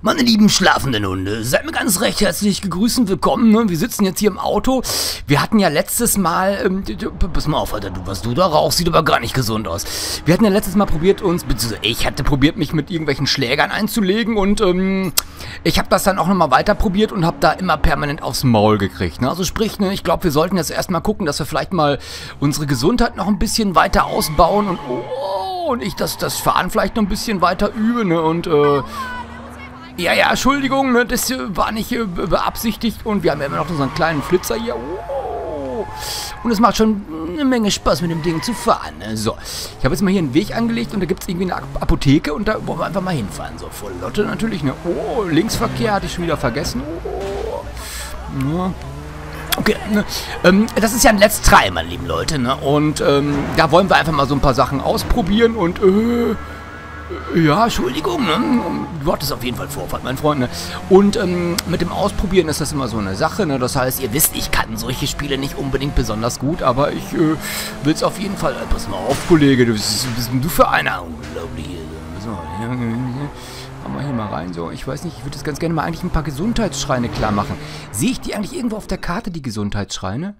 Meine lieben schlafenden Hunde, seid mir ganz recht herzlich gegrüßt und willkommen. Ne? Wir sitzen jetzt hier im Auto. Wir hatten ja letztes Mal, pass mal auf, Alter, was du da rauchst, sieht aber gar nicht gesund aus. Wir hatten ja letztes Mal probiert beziehungsweise ich hatte probiert, mich mit irgendwelchen Schlägern einzulegen und ich habe das dann auch nochmal weiter probiert und habe da immer permanent aufs Maul gekriegt. Ne? Also sprich, ne, ich glaube, wir sollten jetzt erstmal gucken, dass wir vielleicht mal unsere Gesundheit noch ein bisschen weiter ausbauen und ich das Fahren vielleicht noch ein bisschen weiter übe, ne, und ja, Entschuldigung, ne, das war nicht beabsichtigt und wir haben ja immer noch unseren kleinen Flitzer hier. Oh. Und es macht schon eine Menge Spaß, mit dem Ding zu fahren. Ne? So, ich habe jetzt mal hier einen Weg angelegt und da gibt es irgendwie eine Apotheke und da wollen wir einfach mal hinfahren. So, voll Lotte natürlich, ne? Oh, Linksverkehr hatte ich schon wieder vergessen. Oh. Ja. Okay, ne, das ist ja ein Let's Try, meine lieben Leute, ne? Und da wollen wir einfach mal so ein paar Sachen ausprobieren und ja, Entschuldigung, ne? Du hattest auf jeden Fall Vorfahrt, mein Freund, ne? Und mit dem Ausprobieren ist das immer so eine Sache, ne? Das heißt, ihr wisst, ich kann solche Spiele nicht unbedingt besonders gut, aber ich will es auf jeden Fall. Pass mal auf, Kollege, was bist denn du für einer? Unglaublich. So, machen wir hier mal rein. So, ich weiß nicht, ich würde das ganz gerne mal eigentlich ein paar Gesundheitsschreine klar machen. Sehe ich die eigentlich irgendwo auf der Karte, die Gesundheitsschreine?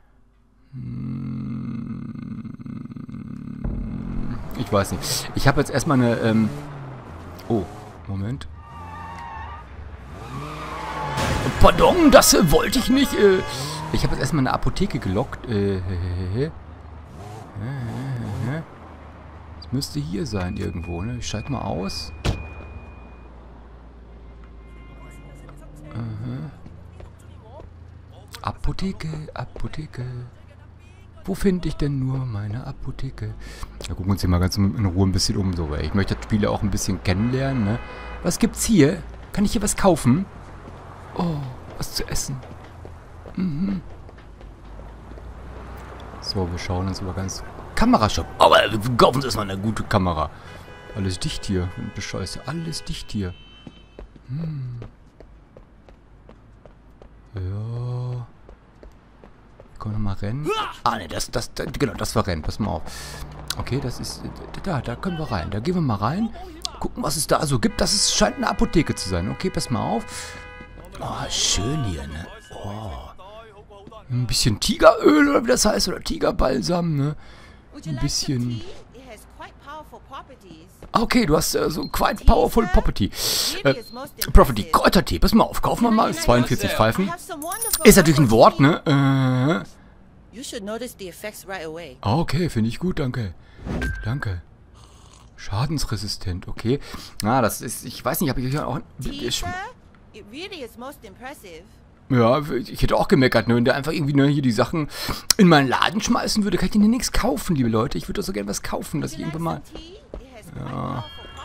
Ich weiß nicht. Ich habe jetzt erstmal eine, oh, Moment. Pardon, das wollte ich nicht. Ich habe jetzt erstmal eine Apotheke gelockt. Das müsste hier sein irgendwo, ne? Ich schalte mal aus. Apotheke, Apotheke. Wo finde ich denn nur meine Apotheke? Da gucken wir uns hier mal ganz in Ruhe ein bisschen um, so, weil ich möchte das Spiel auch ein bisschen kennenlernen, ne? Was gibt's hier? Kann ich hier was kaufen? Oh, was zu essen. Mhm. So, wir schauen uns aber ganz... Kamerashop. Aber wir kaufen uns erstmal eine gute Kamera. Alles dicht hier. Scheiße, alles dicht hier. Ja... Können wir nochmal rennen? Ah, ne, genau, das war Rennen. Pass mal auf. Okay, das ist... Da können wir rein. Da gehen wir mal rein. Gucken, was es da so gibt. Das scheint eine Apotheke zu sein. Okay, pass mal auf. Oh, schön hier, ne? Oh. Ein bisschen Tigeröl, oder wie das heißt. Oder Tigerbalsam, ne? Ein bisschen... Okay, du hast so quite powerful property. Kräutertee, pass mal auf, kaufen wir mal 42 Pfeifen. Ist natürlich ein Wort, ne? Okay, finde ich gut, danke. Danke. Schadensresistent, okay. Ah, das ist, ich weiß nicht, habe ich auch... Ja, ich hätte auch gemeckert, ne? Wenn der einfach irgendwie ne, hier die Sachen in meinen Laden schmeißen würde, kann ich dir nichts kaufen, liebe Leute. Ich würde doch so gerne was kaufen, dass ich irgendwann mal... Ja.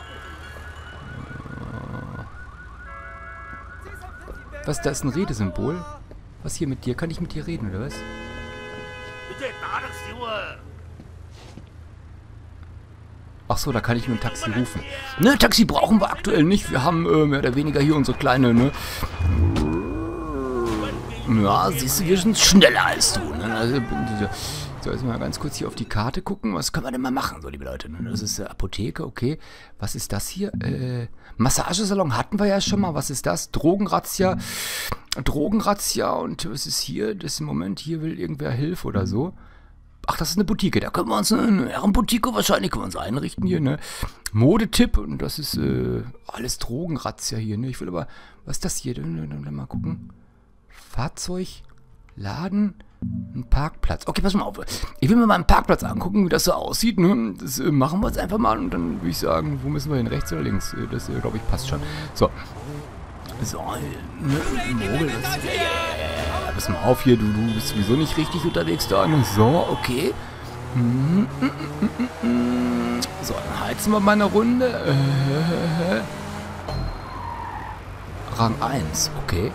Was, da ist ein Redesymbol? Was hier mit dir? Kann ich mit dir reden, oder was? Ach so, da kann ich nur ein Taxi rufen. Ne, Taxi brauchen wir aktuell nicht. Wir haben mehr oder weniger hier unsere kleine, ne? Ja, siehst du, wir sind schneller als du, ne? Also, so, jetzt mal ganz kurz hier auf die Karte gucken. Was können wir denn mal machen, so liebe Leute? Das ist Apotheke, okay. Was ist das hier? Massagesalon hatten wir ja schon mal. Was ist das? Drogenrazzia. Drogenrazzia. Und was ist hier? Das im Moment, hier will irgendwer Hilfe oder so. Ach, das ist eine Boutique. Da können wir uns eine Herrenboutique wahrscheinlich können wir uns einrichten hier, ne? Modetipp. Und das ist alles Drogenrazzia hier, ne? Ich will aber... Was ist das hier? Mal gucken. Fahrzeug, Laden, ein Parkplatz. Okay, pass mal auf. Ich will mir mal einen Parkplatz angucken, wie das so aussieht. Ne? Das machen wir jetzt einfach mal und dann würde ich sagen, wo müssen wir hin? Rechts oder links? Das, glaube ich, passt schon. So. So, ne? Pass mal auf hier, du bist sowieso nicht richtig unterwegs da. Ne? So, okay. So, dann heizen wir mal eine Runde. Rang 1, okay.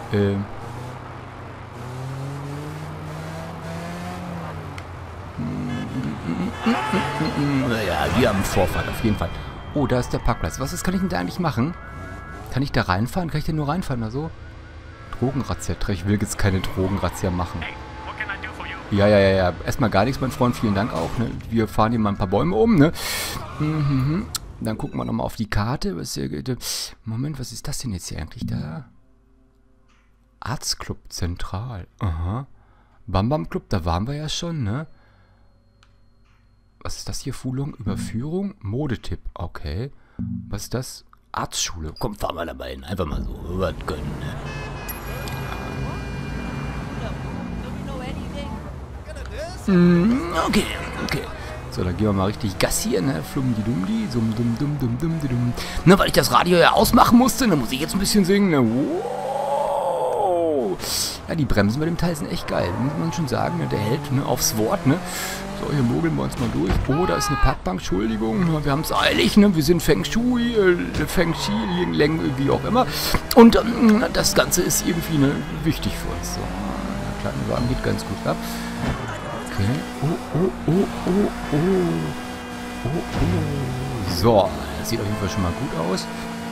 Ja, wir haben Vorfahrt, auf jeden Fall. Oh, da ist der Parkplatz. Was kann ich denn da eigentlich machen? Kann ich da reinfahren? Kann ich da nur reinfahren oder so? Drogenrazzia. Ich will jetzt keine Drogenrazzia machen. Ja. Erstmal gar nichts, mein Freund. Vielen Dank auch. Ne? Wir fahren hier mal ein paar Bäume um, ne? Dann gucken wir nochmal auf die Karte. Moment, was ist das denn jetzt hier eigentlich da? Arztclub Zentral. Aha. Bam Bam Club, da waren wir ja schon, ne? Was ist das hier? Fuhlung, Überführung, Modetipp. Okay. Was ist das? Arztschule. Komm, fahren wir dabei hin. Einfach mal so. Was gönnen, ne? Okay, okay. So, dann gehen wir mal richtig Gas hier, ne? Flumdi-Dumdi, Sum-Dum-Dum-Dum-Dum-Dum. Ne, weil ich das Radio ja ausmachen musste, dann muss ich jetzt ein bisschen singen, ne? Wow. Ja, die Bremsen bei dem Teil sind echt geil, muss man schon sagen, ne? Der hält, ne, aufs Wort, ne? So, hier mogeln wir uns mal durch. Oh, da ist eine Parkbank, Entschuldigung, ne? Wir haben es eilig, ne? Wir sind Feng Shui, Feng Shi, wie auch immer. Und das Ganze ist irgendwie, ne, wichtig für uns. So, der kleine Wagen geht ganz gut ab. Okay. So, das sieht auf jeden Fall schon mal gut aus.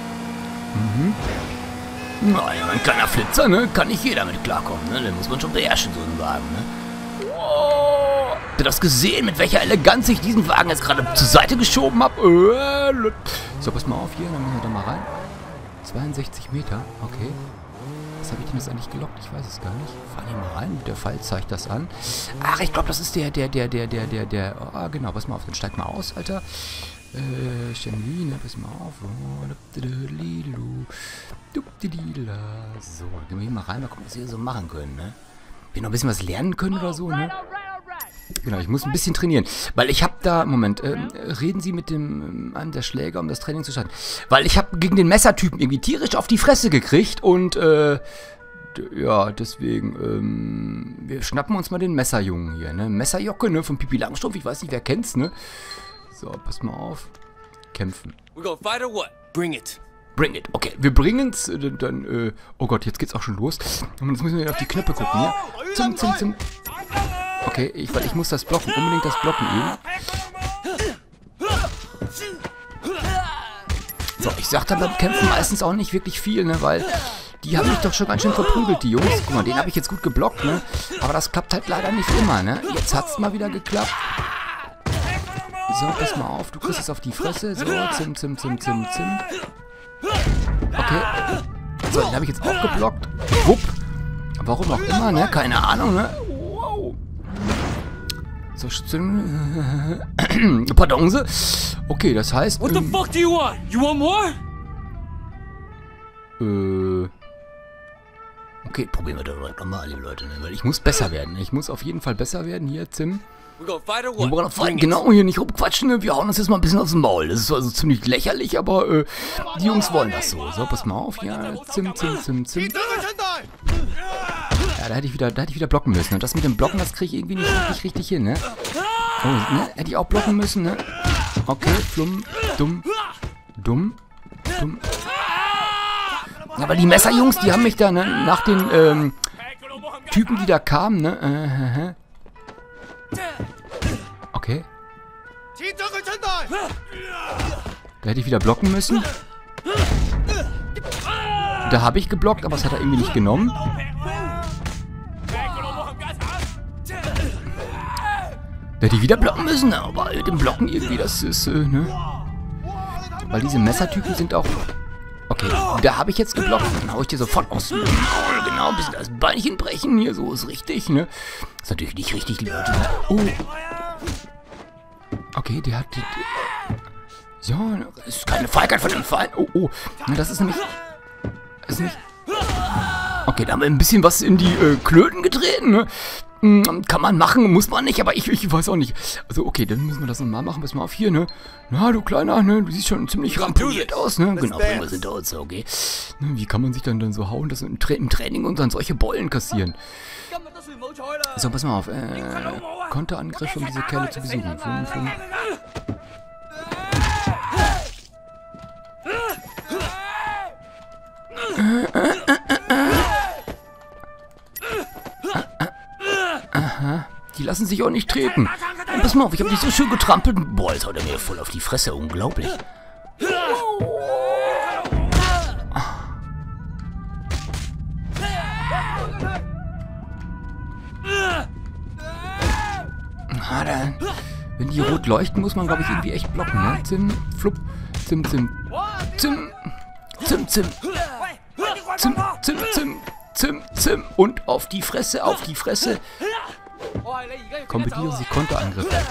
Nein, ein kleiner Flitzer, ne? Kann nicht jeder mit klarkommen, ne? Den muss man schon beherrschen, so einen Wagen, ne? Wow. Habt ihr das gesehen, mit welcher Eleganz ich diesen Wagen jetzt gerade zur Seite geschoben habe? So, pass mal auf hier, dann müssen wir da mal rein. 62 Meter, okay. Was habe ich denn jetzt eigentlich gelockt? Ich weiß es gar nicht. Fahren hier mal rein. Der Pfeil zeigt das an. Ach, ich glaube, das ist der. Ah, genau, pass mal auf. Dann steig mal aus, Alter. Shenli, ne? Pass mal auf. So, gehen wir hier mal rein. Mal gucken, was wir hier so machen können, ne? Wir noch ein bisschen was lernen können oder so, ne? Genau, ich muss ein bisschen trainieren. Weil ich habe da, Moment, reden Sie mit einem der Schläger, um das Training zu starten. Weil ich habe gegen den Messertypen irgendwie tierisch auf die Fresse gekriegt und, ja, deswegen, wir schnappen uns mal den Messerjungen hier, ne? Messerjocke, ne? Von Pippi Langstrumpf, ich weiß nicht, wer kennt's, ne? So, pass mal auf. Kämpfen. We gonna fight or what? Bring it. Bring it. Okay, wir bringen's, dann, oh Gott, jetzt geht's auch schon los. Und jetzt müssen wir auf die Knöpfe gucken, ja? Zum. Okay, weil ich muss das blocken, unbedingt das Blocken üben. So, ich sag dann beim Kämpfen meistens auch nicht wirklich viel, ne, weil die haben mich doch schon ganz schön verprügelt, die Jungs. Guck mal, den habe ich jetzt gut geblockt, ne, aber das klappt halt leider nicht immer, ne. Jetzt hat's mal wieder geklappt. So, pass mal auf, du kriegst es auf die Fresse. So, zim. Okay. So, den habe ich jetzt auch geblockt. Wupp. Warum auch immer, ne, keine Ahnung, ne. So, pardon. Okay, das heißt... What the fuck do you want? You want more? Okay, probieren wir das nochmal, liebe Leute, ne? Weil ich muss besser werden. Ich muss auf jeden Fall besser werden. Hier, Zim. We gonna fight or what? Genau, hier nicht rumquatschen, ne? Wir hauen uns jetzt mal ein bisschen aus dem Maul. Das ist also ziemlich lächerlich, aber die Jungs wollen das so. So, pass mal auf. Ja, Zim. Ja, da hätte ich wieder blocken müssen. Und das mit dem Blocken, das kriege ich irgendwie nicht richtig hin, ne? Oh, ne? Hätte ich auch blocken müssen, ne? Okay, dumm. Ja, aber die Messerjungs, die haben mich da, ne? Nach den, Typen, die da kamen, ne? Okay. Da hätte ich wieder blocken müssen. Da habe ich geblockt, aber es hat er irgendwie nicht genommen. Da hätte ich wieder blocken müssen, aber mit dem Blocken irgendwie, das ist, ne? Weil diese Messertypen sind auch... Okay, da habe ich jetzt geblockt. Dann hau ich dir sofort aus dem Maul, genau, ein bisschen das Beinchen brechen. Hier, so ist richtig, ne? Ist natürlich nicht richtig, Leute. Oh. Okay, der hat... Ja, das ist keine Feigheit von dem Feind. Oh. Das ist nämlich... Okay, da haben wir ein bisschen was in die Klöten getreten, ne? Kann man machen, muss man nicht, aber ich weiß auch nicht. Also, okay, dann müssen wir das nochmal machen. Pass mal auf hier, ne? Na, du Kleiner, ne? Du siehst schon ziemlich ramponiert aus, ne? Genau, wir sind da uns, okay. Wie kann man sich dann so hauen, dass im Training und dann solche Bollen kassieren? So, pass mal auf. Konterangriff, um diese Kerle zu besiegen. Flum. Aha, die lassen sich auch nicht treten. Und pass mal auf, ich habe dich so schön getrampelt. Boah, jetzt haut er mir voll auf die Fresse. Unglaublich. Dann, wenn die rot leuchten, muss man, glaube ich, irgendwie echt blocken, ne? Zim, flupp. Zim, Zim. Zim. Zim, Zim. Zim, Zim, Zim. Zim, Zim. Und auf die Fresse, auf die Fresse. Kombinieren Sie Konterangriffe.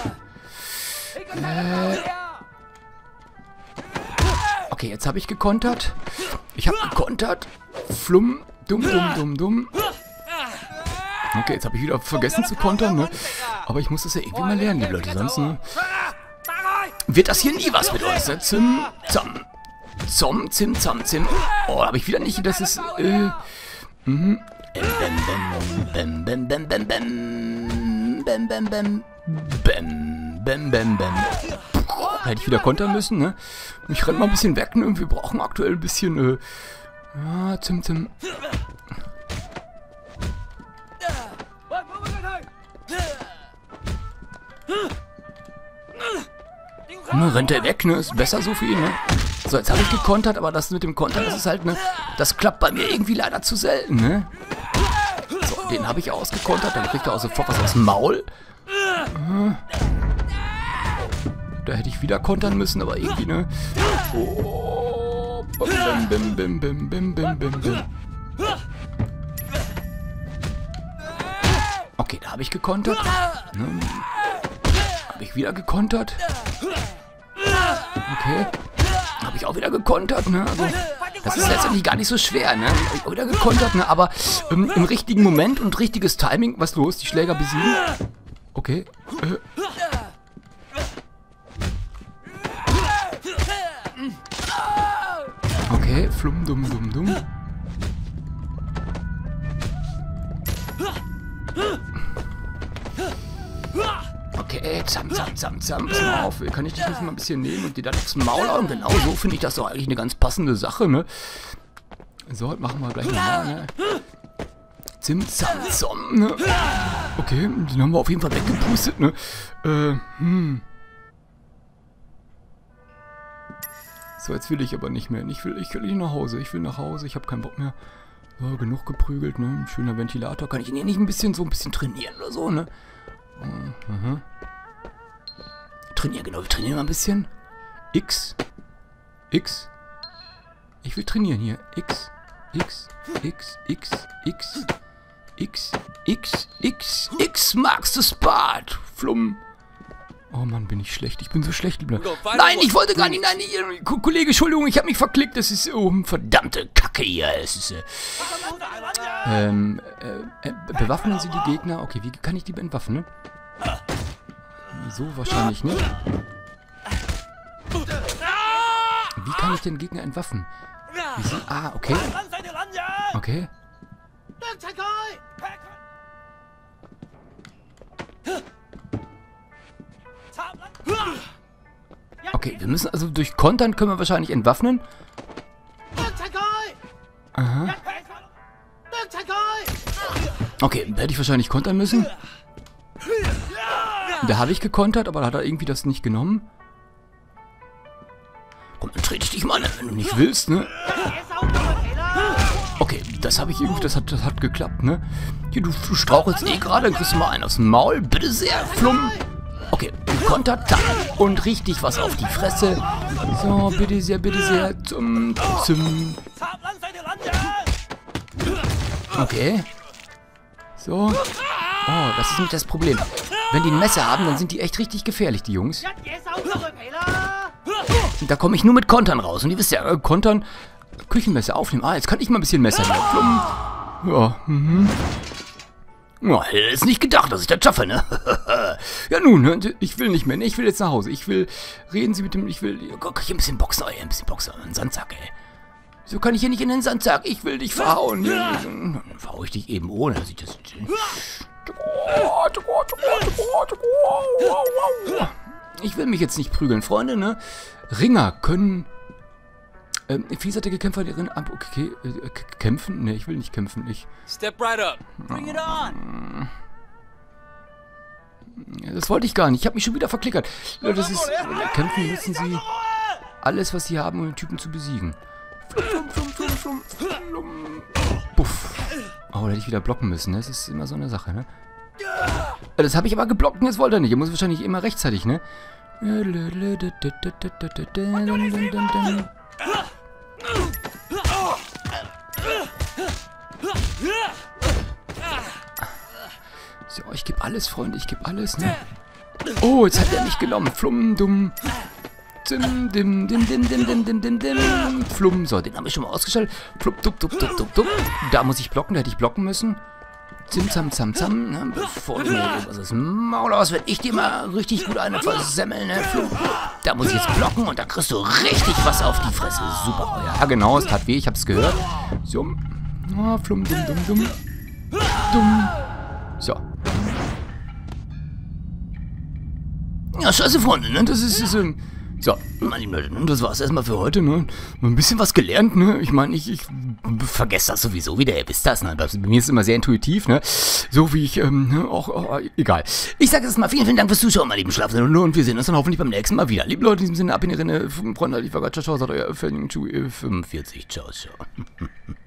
Okay, jetzt habe ich gekontert. Ich habe gekontert. Flumm. Dumm, dumm, dumm, dumm. Okay, jetzt habe ich wieder vergessen zu kontern, ne? Aber ich muss das ja irgendwie mal lernen, die Leute. Sonst, ne? Wird das hier nie was mit uns, ne? Zim, zam. Zom, zim, zam, zim. Oh, habe ich wieder nicht. Das ist, Bam, bam, bam, bam, bam, bam, bam, bam, bam, bam, bam, bam, bam. Hätte ich wieder kontern müssen, ne? Ich renne mal ein bisschen weg, ne? Wir brauchen aktuell ein bisschen, Zim, Zim. Ne, rennt er weg, ne? Ist besser so für ihn, ne? So, jetzt habe ich gekontert, aber das mit dem Kontern, das ist halt, ne? Das klappt bei mir irgendwie leider zu selten, ne? So, den habe ich ausgekontert, dann kriegt er auch sofort was aus dem Maul. Da hätte ich wieder kontern müssen, aber irgendwie, ne? Oh, bim, bim, bim, bim, bim, bim, bim, bim. Okay, da habe ich gekontert. Ne? Habe ich wieder gekontert. Okay. Habe ich auch wieder gekontert, ne? Also, das ist letztendlich gar nicht so schwer, ne? Habe ich auch wieder gekontert, ne? Aber im richtigen Moment und richtiges Timing. Was los? Die Schläger besiegen? Okay. Okay, flumm, dumm, dumm, dumm. Okay, zam, zam, zam, zam. Pass mal auf, kann ich dich nicht mal ein bisschen nehmen und dir dann aufs Maul hauen? Genau so finde ich das doch eigentlich eine ganz passende Sache, ne? So, machen wir gleich nochmal, ne? Zim, zam, zom, ne? Okay, den haben wir auf jeden Fall weggepustet, ne? So, jetzt will ich aber nicht mehr. Ich will nicht nach Hause. Ich will nach Hause. Ich habe keinen Bock mehr. So, genug geprügelt, ne? Ein schöner Ventilator. Kann ich ihn hier nicht ein bisschen trainieren oder so, ne? Trainieren, genau. Wir trainieren mal ein bisschen. X. X. Ich will trainieren hier. X. X. X. X. X. X. X. X. X. Magst du Spart? Flumm. Oh Mann, bin ich schlecht. Ich bin so schlecht. Nein, ich wollte gar nicht. Nein, Kollege, Entschuldigung, ich habe mich verklickt. Das ist verdammte Kacke hier. Es ist, bewaffnen Sie die Gegner. Okay, wie kann ich die entwaffnen? So wahrscheinlich nicht. Wie kann ich den Gegner entwaffnen? Okay. Okay. Okay, wir müssen also durch Kontern können wir wahrscheinlich entwaffnen. Aha. Okay, hätte ich wahrscheinlich kontern müssen. Da habe ich gekontert, aber da hat er irgendwie das nicht genommen. Komm, dann trete ich dich mal an, wenn du nicht willst, ne? Okay, das habe ich irgendwie, das hat geklappt, ne? Hier, du strauchelst eh gerade, dann kriegst du mal einen aus dem Maul. Bitte sehr, Flumm. Okay, gekontert, tack, und richtig was auf die Fresse. So, bitte sehr, zum. Okay. So. Oh, das ist nicht das Problem. Wenn die ein Messer haben, dann sind die echt richtig gefährlich, die Jungs. Da komme ich nur mit Kontern raus. Und ihr wisst ja, Kontern, Küchenmesser aufnehmen. Jetzt kann ich mal ein bisschen Messer nehmen. Ja, Ja, hätte jetzt nicht gedacht, dass ich das schaffe, ne? Ja nun, ich will nicht mehr, ne? Ich will jetzt nach Hause. Reden Sie mit dem, kann ich ein bisschen boxen, ein bisschen boxen, einen Sandsack, ey. Wieso kann ich hier nicht in den Sandsack? Ich will dich verhauen. Dann verhau ich dich eben ohne, dass ich das... Ich will mich jetzt nicht prügeln, Freunde, ne? Ringer können... vielseitige Kämpfer, die okay, kämpfen? Ne, ich will nicht kämpfen, Step right up. Bring it on. Das wollte ich gar nicht. Ich habe mich schon wieder verklickert. Das ist... kämpfen müssen sie alles, was sie haben, um den Typen zu besiegen. Puff. Oh, da hätte ich wieder blocken müssen. Das ist immer so eine Sache, ne? Das habe ich aber geblockt und jetzt wollte er nicht. Er muss wahrscheinlich immer rechtzeitig, ne? So, ich gebe alles, Freunde, ich gebe alles, ne? Oh, jetzt hat er mich genommen. Flumm, dumm. Dim, dim, dim, dim, dim, dim, dim, dim, dim. Flumm. So, den habe ich schon mal ausgeschaltet. Flupp, dupp, dupp, dupp, dupp, dupp. Da muss ich blocken, da hätte ich blocken müssen. Zim, zam, zam, zam. Ne? Bevor du mir was das Maul aus, werde ich dir mal richtig gut eine versemmeln, ne? Flumm. Da muss ich jetzt blocken und da kriegst du richtig was auf die Fresse. Super. Ja, genau, es tat weh, ich hab's gehört. So. Oh, flumm, dumm, dumm, dumm. Dumm. So. Ja, scheiße, Freunde, ne? Das ist so, meine lieben Leute, das war's erstmal für heute, ne? Ein bisschen was gelernt, ne? Ich meine, ich vergesse das sowieso wieder, ihr wisst das, ne? Bei mir ist es immer sehr intuitiv, ne? So wie ich, egal. Ich sage jetzt mal vielen, vielen Dank fürs Zuschauen, meine lieben Schlafenden, und wir sehen uns dann hoffentlich beim nächsten Mal wieder. Liebe Leute, in diesem Sinne, ab in die Rinne, Freunde, ich war gerade, ciao, ciao, sagt euer 45, ciao, ciao.